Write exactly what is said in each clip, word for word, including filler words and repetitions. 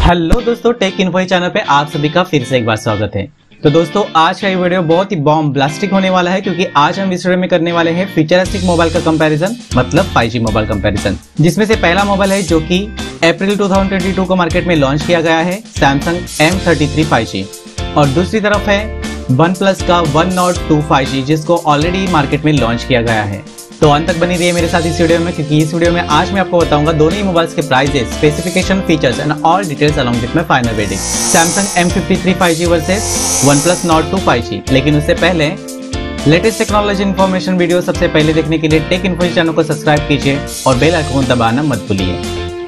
Hello दोस्तों, take info channel पे आप सभी का फिर से एक बार स्वागत है। तो दोस्तों, आज का ये वीडियो बहुत ही बॉम्ब ब्लास्टिक होने वाला है, क्योंकि आज हम इस वीडियो में करने वाले हैं फ्यूचरिस्टिक मोबाइल का कंपैरिजन, मतलब फाइव जी मोबाइल कंपैरिजन, जिसमें से पहला मोबाइल है जो कि अप्रैल दो हज़ार बाईस को मार्केट में लॉन्च किया गया है, Samsung M thirty three five G, और दूसरी तरफ है वन प्लस का one Nord two five G, जिसको ऑलरेडी मार्केट में लॉन्च किया गया है। तो अंत तक बनी रहिए मेरे साथ इस वीडियो में, क्योंकि इस वीडियो में आज मैं आपको बताऊंगा दोनों ही मोबाइल्स के prices, specification, features and all details along with my final वेडिंग। Samsung M fifty three five G versus OnePlus Nord two five G. लेकिन उससे पहले लेटेस्ट टेक्नोलॉजी इन्फॉर्मेशन वीडियो सबसे पहले देखने के लिए टेक इन्फो चैनल को सब्सक्राइब कीजिए और बेल आइकन दबाना मत भूलिए।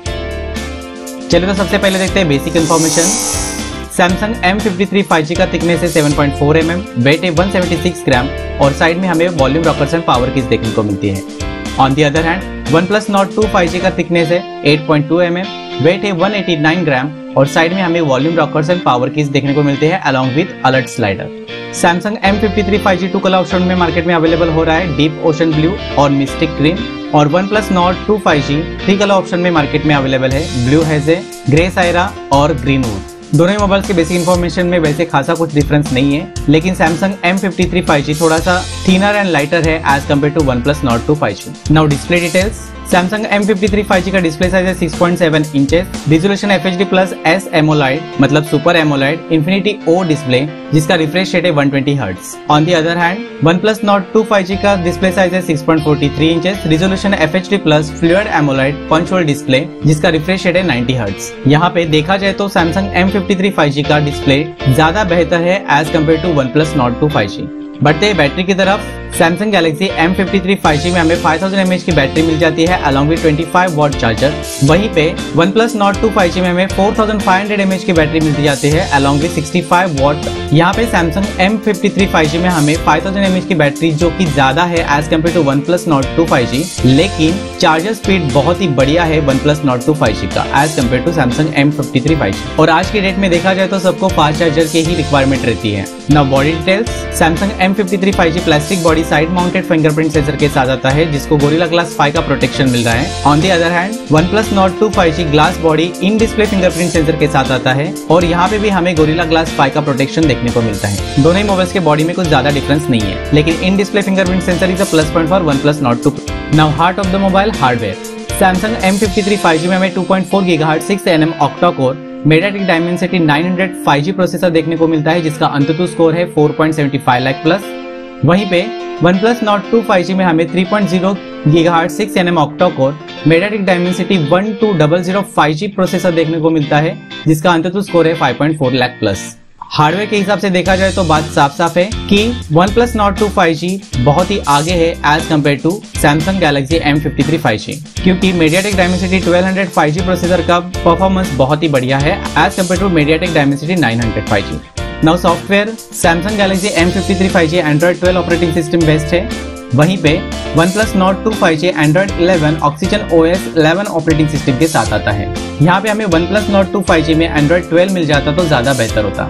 चलिए तो सबसे पहले देखते हैं basic information. Samsung M fifty three five G का थिकनेस है seven point four M M, weight है वन सेवेंटी सिक्स ग्राम और साइड में हमें volume rockers and power keys देखने को मिलती है। On the other hand OnePlus Nord two five G का थिकनेस है eight point two M M, weight है वन एटी नाइन ग्राम और साइड में हमें volume rockers and power keys देखने को मिलते हैं along with alert slider. Samsung M fifty three five G two colour option में मार्केट में अवेलेबल हो रहा है, डीप ओशन ब्लू और मिस्टिक ग्रीन, और OnePlus Nord two five G three colour option में मार्केट में अवेलेबल है, ब्लू हेजे, ग्रे सायरा और ग्रीन वुड। दोनों ही मोबाइल्स के बेसिक इन्फॉर्मेशन में वैसे खासा कुछ डिफरेंस नहीं है, लेकिन Samsung M fifty three five G थोड़ा सा थिनर एंड लाइटर है as compare to OnePlus Nord two five G. Now display details. Samsung M fifty three five G का डिस्प्ले साइज है six point seven inches, resolution F H D plus S AMOLED मतलब super AMOLED infinity O display, जिसका refresh rate है one twenty hertz. On the other hand OnePlus Nord two five G का display size है six point four three inches, resolution F H D plus fluid AMOLED punch hole display, जिसका refresh rate है ninety hertz. यहाँ पे देखा जाए तो Samsung M fifty three five G का डिस्प्ले ज्यादा बेहतर है as compare to OnePlus Nord two five G. बढ़ते हैं बैटरी की तरफ। Samsung Galaxy M fifty three five G में हमें five thousand M A H की बैटरी मिल जाती है along with twenty five watt charger. वहीं पे OnePlus Nord two five G में हमें four thousand five hundred M A H की बैटरी मिलती जाती है along with sixty five watt. यहाँ पे Samsung M fifty three five G में हमें five thousand M A H की बैटरी जो कि ज्यादा है as compare to OnePlus Nord two five G, लेकिन चार्जर स्पीड बहुत ही बढ़िया है OnePlus Nord two five G का as compare to Samsung M fifty three five G. और आज के डेट में देखा जाए तो सबको फास्ट चार्जर की ही रिक्वायरमेंट रहती है। Now body details. Samsung M fifty three five G plastic body side mounted fingerprint sensor के साथ आता है, जिसको गोरिल्ला ग्लास फाइव का प्रोटेक्शन मिल रहा है। On the other hand OnePlus Nord two five G glass body in display fingerprint sensor के साथ आता है, और यहाँ पे भी हमें गोरिल्ला ग्लास फाइव का प्रोटेक्शन देखने को मिलता है। दोनों ही मोबाइल्स के बॉडी में कुछ ज्यादा डिफरेंस नहीं है, लेकिन in display fingerprint sensor is a plus point for OnePlus Nord two. Now heart of the mobile, hardware. Samsung M fifty three five G में हमें two point four gigahertz six N M octa core MediaTek Dimensity nine hundred five G processor देखने को मिलता है, जिसका अंततः score है four point seven five lakh plus. वहीं पे OnePlus Nord two five G में हमें three point zero gigahertz six N M octa core MediaTek Dimensity one two zero zero five G processor देखने को मिलता है, जिसका अंततः स्कोर है five point four lakh plus. Hardware के हिसाब से देखा जाए तो बात साफ साफ है कि OnePlus Nord two five G बहुत ही आगे है as compare to Samsung Galaxy M fifty three five G, क्योंकि MediaTek Dimensity twelve hundred five G processor का परफॉर्मेंस बहुत ही बढ़िया है as compare to MediaTek Dimensity nine hundred five G. Now software. Samsung Galaxy M fifty three five G Android twelve operating system based है, वहीं पे OnePlus Nord two five G Android eleven oxygen O S eleven operating system के साथ आता है। यहाँ पे हमें OnePlus Nord two five G में एंड्रॉइड ट्वेल्व मिल जाता तो ज्यादा बेहतर होता।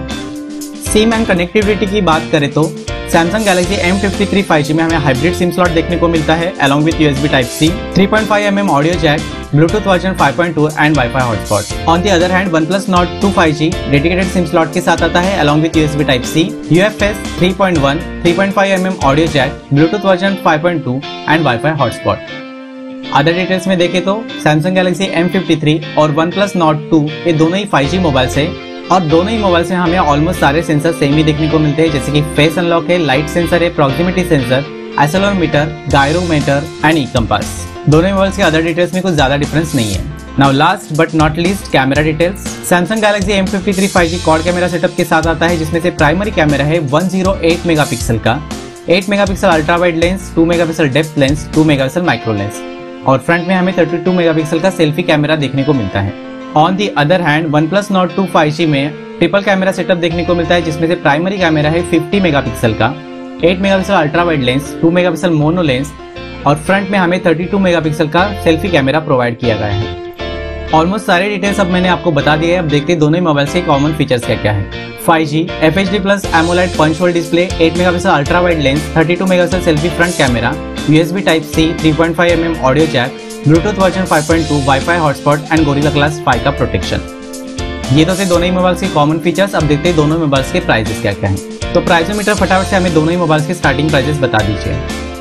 सिम एंड कनेक्टिविटी की बात करें तो Samsung Galaxy M fifty three five G में हमें हाइब्रिड सिम स्लॉट देखने को मिलता है along with USB type C, three point five M M audio jack, Bluetooth version five point two and WiFi hotspot. On the other hand OnePlus Nord two five G dedicated SIM slot के साथ आता है along with USB type C, UFS three point one, three point five M M audio jack, Bluetooth version five point two and WiFi hotspot. Other details में देखें तो Samsung Galaxy M fifty three और OnePlus Nord two ये दोनों ही five G mobiles है, और दोनों ही मोबाइल से हमें ऑलमोस्ट सारे सेंसर सेम ही देखने को मिलते हैं, जैसे कि फेस अनलॉक है, लाइट सेंसर है, proximity sensor, accelerometer, gyrometer and E compass. दोनों ही मोबाइल्स के अदर डिटेल्स में कुछ ज्यादा डिफरेंस नहीं है। Now last but not least, camera details. Samsung Galaxy M fifty three five G quad camera setup के साथ आता है, जिसमें से प्राइमरी कैमरा है वन ज़ीरो एट मेगापिक्सल का, eight megapixel ultra wide lens, two megapixel depth lens, two megapixel micro lens, और front में हमें थर्टी टू मेगापिक्सल का सेल्फी कैमरा देखने को मिलता है। On the other hand OnePlus Nord two five G में ट्रिपल कैमरा सेटअप देखने को मिलता है, जिसमें से प्राइमरी कैमरा है फिफ्टी मेगापिक्सल का, eight megapixel ultra wide lens, two megapixel mono lens, और फ्रंट में हमें थर्टी टू मेगापिक्सल का सेल्फी कैमरा प्रोवाइड किया गया है। ऑलमोस्ट सारे डिटेल्स अब मैंने आपको बता दिए हैं। अब देखते हैं दोनों ही मोबाइल के कॉमन फीचर्स क्या क्या है। Five G F H D plus AMOLED punch hole display, eight megapixel ultra wide lens, thirty two megapixel selfie front camera, USB type C, three point five M M audio jack, Bluetooth version five point two, WiFi hotspot and Gorilla glass five का protection. ये तो थे दोनों ही mobiles के common features. अब देखते हैं दोनों मोबाइल्स के प्राइसेस क्या क्या हैं। तो प्राइसोमीटर फटाफट से हमें दोनों ही मोबाइल्स के स्टार्टिंग प्राइसेस बता दीजिए।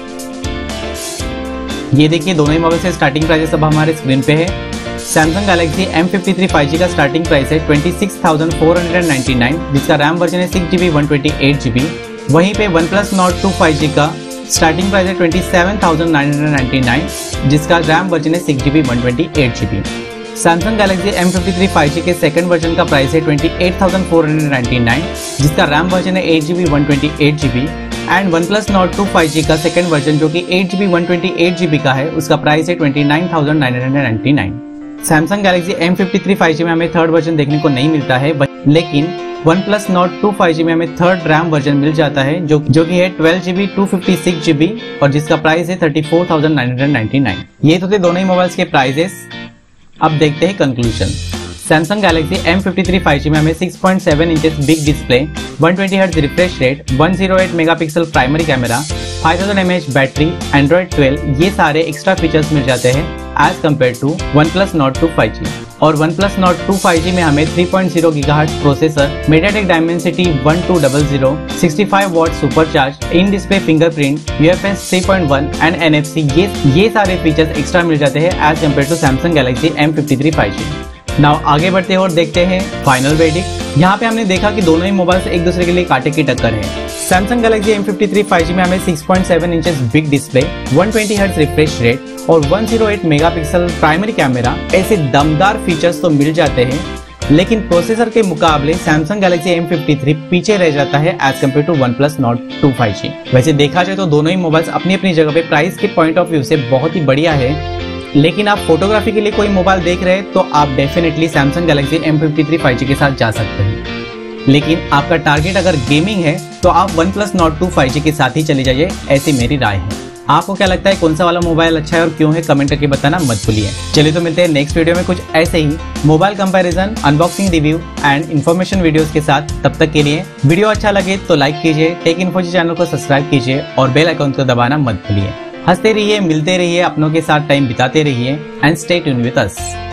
ये देखिए दोनों ही मोबाइल से स्टार्टिंग प्राइसेस अब हमारे स्क्रीन पे है। Samsung Galaxy M fifty three five G का स्टार्टिंग प्राइस है twenty six thousand four hundred ninety nine, जिसका रैम वर्जन है six G B one twenty eight G B. वहीं पे OnePlus Nord two five G का starting price है twenty seven thousand nine hundred ninety nine, जिसका RAM version है six G B one twenty eight G B. Samsung Galaxy M fifty three five G के second version का price है twenty eight thousand four hundred ninety nine, जिसका RAM version है eight G B one twenty eight G B. And OnePlus Nord two five G का second version जो कि eight G B one twenty eight G B का है, उसका price है twenty nine thousand nine hundred ninety nine. Samsung Galaxy M fifty three five G में हमें third version देखने को नहीं मिलता है, लेकिन OnePlus Nord two five G में हमें थर्ड रैम वर्जन मिल जाता है जो जो कि है twelve G B two fifty six G B और जिसका प्राइस है thirty four thousand nine hundred ninety nine. ये तो थे दोनों ही मोबाइल्स के प्राइसेस। अब देखते हैं conclusion. Samsung Galaxy M fifty three five G में हमें six point seven inches big display, one twenty hertz refresh rate, one O eight megapixel primary camera, five thousand M A H battery, Android twelve, ये सारे extra features मिल जाते हैं as compare to OnePlus Nord two five G. और OnePlus Nord two five G में हमें three point zero gigahertz processor, MediaTek Dimensity one two double zero, sixty five watt supercharge, in display fingerprint, U F S three point one and N F C, ये ये सारे features extra मिल जाते हैं as compare to Samsung Galaxy M fifty three five G. Now आगे बढ़ते हैं और देखते हैं फाइनल वेर्डिक्ट। यहाँ पे हमने देखा कि दोनों ही मोबाइल्स एक दूसरे के लिए कांटे की टक्कर है। Samsung Galaxy M fifty three five G में हमें six point seven inches big display, one twenty hertz refresh rate और one O eight megapixel primary camera, ऐसे दमदार फीचर्स तो मिल जाते हैं, लेकिन प्रोसेसर के मुकाबले Samsung Galaxy M fifty three पीछे रह जाता है as compare to OnePlus Nord two five G. वैसे देखा जाए तो दोनों ही मोबाइल्स अपनी अपनी जगह पे प्राइस के पॉइंट ऑफ व्यू से बहुत ही बढ़िया है, लेकिन आप फोटोग्राफी के लिए कोई मोबाइल देख रहे हैं तो आप definitely Samsung Galaxy M fifty three five G के साथ जा सकते हैं। लेकिन आपका टारगेट अगर गेमिंग है तो आप OnePlus Nord two five G के साथ ही चले जाइए, ऐसी मेरी राय है। आपको क्या लगता है कौन सा वाला मोबाइल अच्छा है और क्यों है, कमेंट करके बताना मत भूलिए। चलिए तो मिलते हैं नेक्स्ट वीडियो में कुछ ऐसे ही mobile comparison, unboxing, review and information videos के साथ। तब तक के लिए वीडियो अच्छा लगे तो लाइक कीजिए, टेक इन्फो जी चैनल को सब्सक्राइब कीजिए और बेल आइकन को दबाना मत भूलिए। हंसते रहिए, मिलते रहिए, अपनों के साथ टाइम बिताते रहिए and stay tuned with us.